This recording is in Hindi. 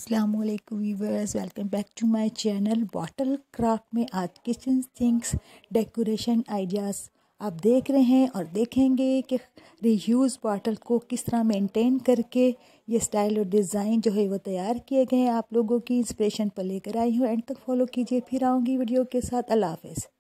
अस्सलामुअलैकुम viewers, welcome back to my channel bottle craft में आज किचन थिंग्स डेकोरेशन आइडियाज़ आप देख रहे हैं और देखेंगे कि रीयूज़ बॉटल को किस तरह मेंटेन करके ये स्टाइल और डिज़ाइन जो है वो तैयार किए गए हैं। आप लोगों की इंस्पिरेशन पर लेकर आई हूँ, एंड तक फॉलो कीजिए। फिर आऊँगी वीडियो के साथ। अल्लाह हाफ़िज़।